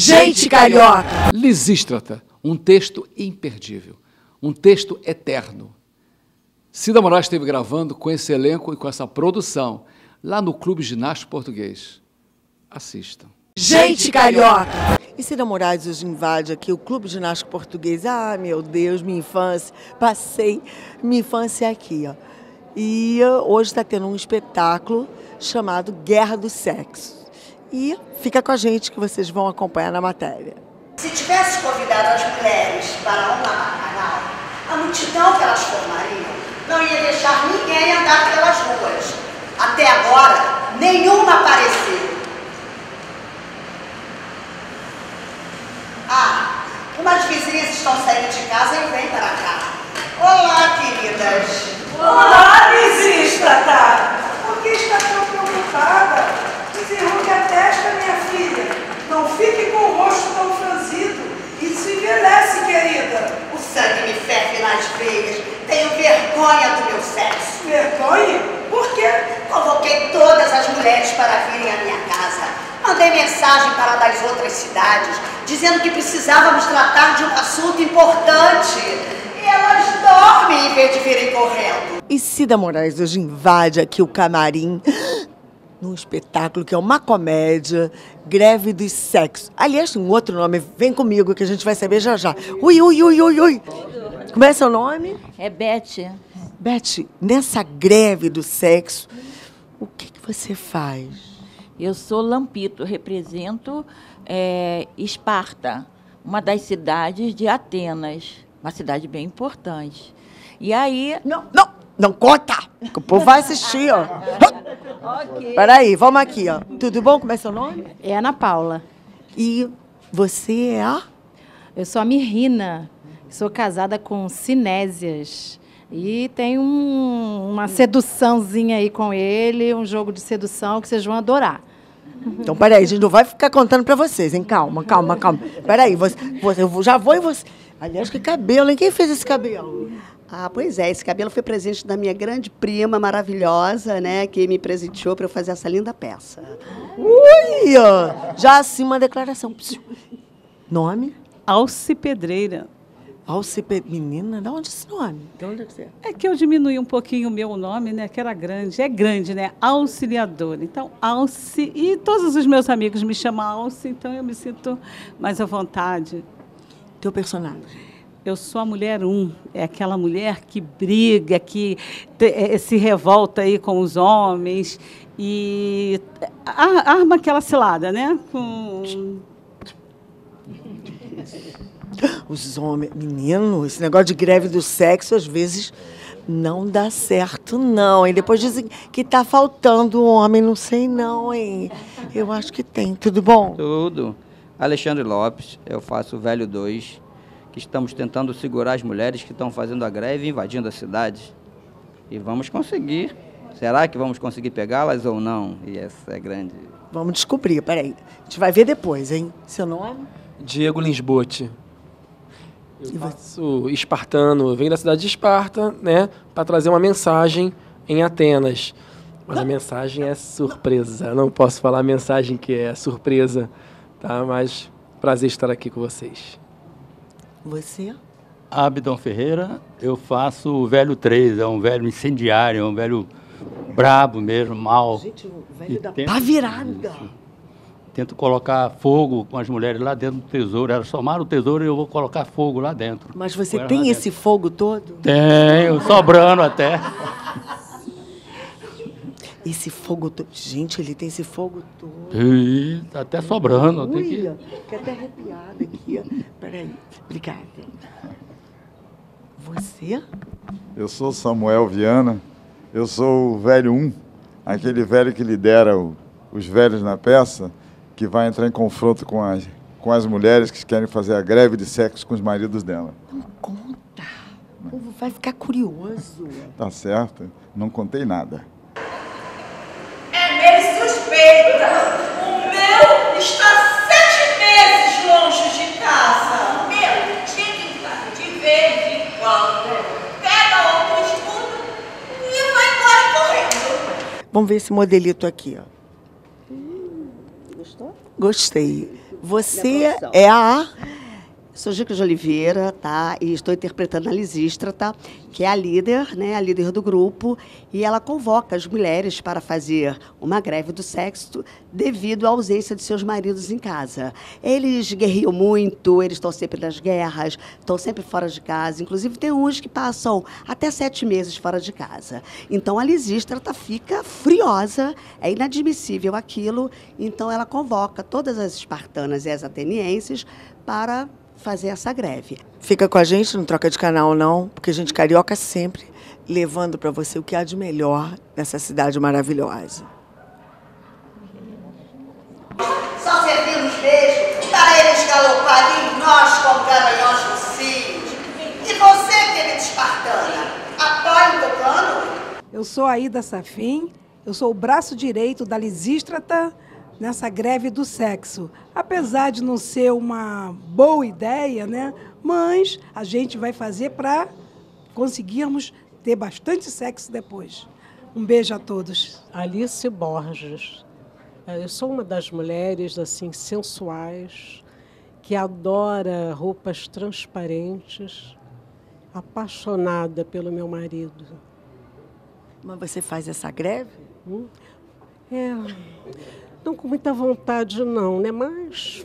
Gente carioca! Lisístrata, um texto imperdível, um texto eterno. Cida Moraes esteve gravando com esse elenco e com essa produção lá no Clube Ginástico Português. Assistam. Gente carioca! E Cida Moraes hoje invade aqui o Clube Ginástico Português. Ah, meu Deus, minha infância. Passei minha infância aqui, ó. E hoje está tendo um espetáculo chamado Guerra do Sexo. E fica com a gente que vocês vão acompanhar na matéria. Se tivesse convidado as mulheres para uma bacanal, a multidão que elas formariam não ia deixar ninguém andar pelas ruas. Até agora, nenhuma apareceu. Ah, umas vizinhas estão saindo de casa e vêm para cá. Olá, queridas. Olá, Lisístrata! Por que está tão preocupada? Desenrugue a testa, minha filha. Não fique com o rosto tão franzido. Isso envelhece, querida. O sangue me ferve nas veias. Tenho vergonha do meu sexo. Vergonha? Por quê? Convoquei todas as mulheres para virem à minha casa. Mandei mensagem para das outras cidades, dizendo que precisávamos tratar de um assunto importante. E elas dormem em vez de virem correndo. E Cida Moraes hoje invade aqui o camarim num espetáculo que é uma comédia, Greve dos Sexos. Aliás, tem um outro nome, vem comigo que a gente vai saber já já. Ui, ui, ui, ui, ui. Como é seu nome? É Beth. Beth, nessa greve do sexo, o que você faz? Eu sou Lampito, represento Esparta, uma das cidades de Atenas, uma cidade bem importante. E aí... Não conta! Que o povo vai assistir, ó. Okay. Peraí, vamos aqui, ó. Tudo bom? Como é seu nome? É Ana Paula. E você é a? Eu sou a Mirrina. Sou casada com Sinésias. E tem uma seduçãozinha aí com ele, um jogo de sedução que vocês vão adorar. Então, peraí, a gente não vai ficar contando pra vocês, hein? Calma. Peraí, eu já vou e você... Aliás, que cabelo, hein? Quem fez esse cabelo? Ah, pois é, esse cabelo foi presente da minha grande prima maravilhosa, né, que me presenteou para eu fazer essa linda peça. Ui, ó, já assim uma declaração. Nome? Alce Pedreira. Alce Pedreira. Menina, de onde esse nome? De onde é que você é? É que eu diminui um pouquinho o meu nome, né, que era grande. É grande, né, auxiliadora. Então, Alce, e todos os meus amigos me chamam Alce, então eu me sinto mais à vontade. Teu personagem? Eu sou a mulher 1, é aquela mulher que briga, que se revolta aí com os homens e arma aquela cilada, né? Os homens... Menino, esse negócio de greve do sexo, às vezes, não dá certo, não. E depois dizem que tá faltando homem, não sei não, hein? Eu acho que tem. Tudo bom? Tudo. Alexandre Lopes, eu faço o Velho 2. Que estamos tentando segurar as mulheres que estão fazendo a greve e invadindo a cidade. E vamos conseguir. Será que vamos conseguir pegá-las ou não? E essa é grande. Vamos descobrir, peraí. A gente vai ver depois, hein? Seu nome? Diego Lisbote. Eu faço espartano, venho da cidade de Esparta, né? Para trazer uma mensagem em Atenas. Mas a mensagem é surpresa. Não posso falar a mensagem que é surpresa, tá? Mas prazer estar aqui com vocês. Você? Abdon Ferreira, eu faço o velho 3, é um velho incendiário, é um velho brabo mesmo, mau. Gente, o velho da pá virada. Tento colocar fogo com as mulheres lá dentro do tesouro. Elas tomaram o tesouro e eu vou colocar fogo lá dentro. Mas você tem esse fogo todo? Tenho, sobrando até. Esse fogo todo. Gente, ele tem esse fogo todo. Sim, tá até sobrando. Ui, tem que... Fiquei até arrepiada aqui. Peraí. Obrigada. Você? Eu sou Samuel Viana. Eu sou o velho 1, aquele velho que lidera os velhos na peça, que vai entrar em confronto com as mulheres que querem fazer a greve de sexo com os maridos dela. Não conta. O povo vai ficar curioso. Tá certo. Não contei nada. Suspeita. O meu está 7 meses longe de casa. O meu chega de vez em quando, pega outro estudo e vai embora correndo. Vamos ver esse modelito aqui, ó. Gostou? Gostei. Você é a... Sou Gica de Oliveira, tá? E estou interpretando a Lisístrata, que é a líder, né? A líder do grupo. E ela convoca as mulheres para fazer uma greve do sexo devido à ausência de seus maridos em casa. Eles guerreiam muito, eles estão sempre nas guerras, estão sempre fora de casa. Inclusive, tem uns que passam até 7 meses fora de casa. Então, a Lisístrata fica furiosa, é inadmissível aquilo. Então, ela convoca todas as espartanas e as atenienses para fazer essa greve. Fica com a gente, não troca de canal não, porque a gente carioca sempre levando para você o que há de melhor nessa cidade maravilhosa. Só servimos beijo para eles galoparem nós como garanhões dos filhos. E você, querida espartana, apoia o teu plano? Eu sou a Ida Safim, eu sou o braço direito da Lisístrata nessa greve do sexo. Apesar de não ser uma boa ideia, né? Mas a gente vai fazer para conseguirmos ter bastante sexo depois. Um beijo a todos. Alice Borges. Eu sou uma das mulheres assim sensuais, que adora roupas transparentes, apaixonada pelo meu marido. Mas você faz essa greve? Não com muita vontade não, né? Mas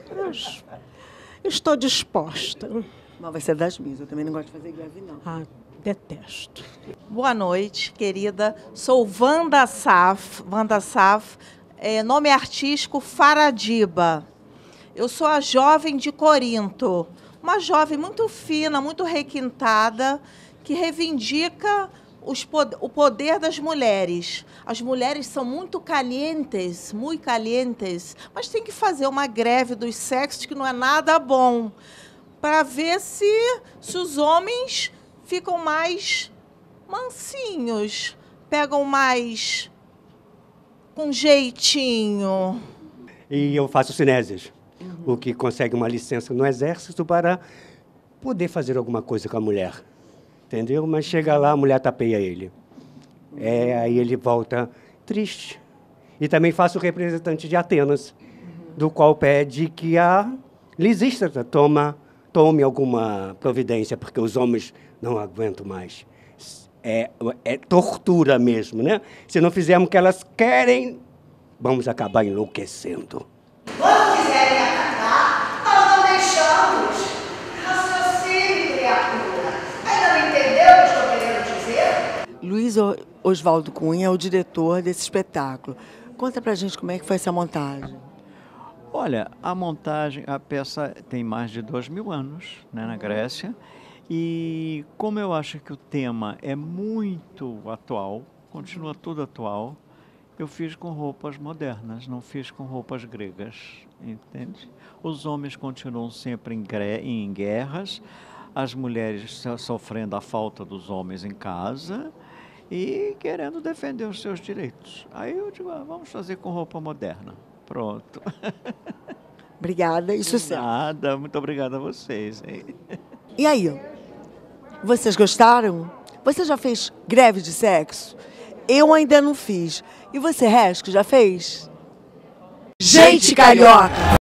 estou disposta. Mas vai ser das minhas, eu também não gosto de fazer greve não. Detesto. Boa noite, querida. Sou Wanda Saf, nome artístico Faradiba. Eu sou a jovem de Corinto, uma jovem muito fina, muito requintada, que reivindica o poder das mulheres. As mulheres são muito calientes, mas tem que fazer uma greve dos sexos que não é nada bom, para ver se os homens ficam mais mansinhos, pegam mais com jeitinho. E eu faço cinésias, o que consegue uma licença no exército para poder fazer alguma coisa com a mulher. Entendeu? Mas chega lá, a mulher tapeia ele. Aí ele volta triste. E também faço representante de Atenas, do qual pede que a Lisístrata tome alguma providência, porque os homens não aguentam mais. É tortura mesmo, né? Se não fizermos o que elas querem, vamos acabar enlouquecendo. Quando quiserem atacar, nós não deixamos. Raciocínio, criatura. Ainda não entendeu o que eu estou querendo dizer? Luiz Oswaldo Cunha é o diretor desse espetáculo. Conta pra gente como é que foi essa montagem. Olha, a peça tem mais de 2000 anos, né, na Grécia, e como eu acho que o tema é muito atual, continua tudo atual, eu fiz com roupas modernas, não fiz com roupas gregas, entende? Os homens continuam sempre em guerras, as mulheres sofrendo a falta dos homens em casa e querendo defender os seus direitos. Aí eu digo, vamos fazer com roupa moderna. Pronto. Obrigada e sucesso. Nada, muito obrigado a vocês. E aí, vocês gostaram? Você já fez greve de sexo? Eu ainda não fiz. E você, Resco, já fez? Gente carioca!